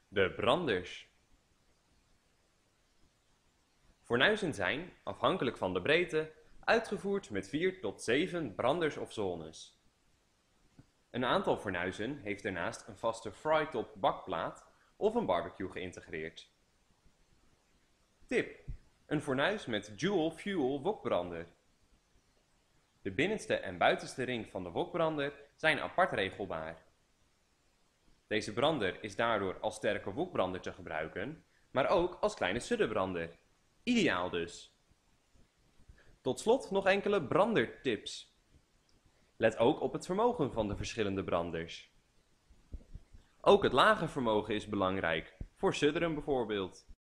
De branders. Fornuizen zijn, afhankelijk van de breedte, uitgevoerd met 4 tot 7 branders of zones. Een aantal fornuizen heeft daarnaast een vaste frytop bakplaat of een barbecue geïntegreerd. Tip: een fornuis met dual fuel wokbrander. De binnenste en buitenste ring van de wokbrander zijn apart regelbaar. Deze brander is daardoor als sterke wokbrander te gebruiken, maar ook als kleine suddenbrander. Ideaal dus. Tot slot nog enkele brandertips. Let ook op het vermogen van de verschillende branders. Ook het lage vermogen is belangrijk, voor sudderen bijvoorbeeld.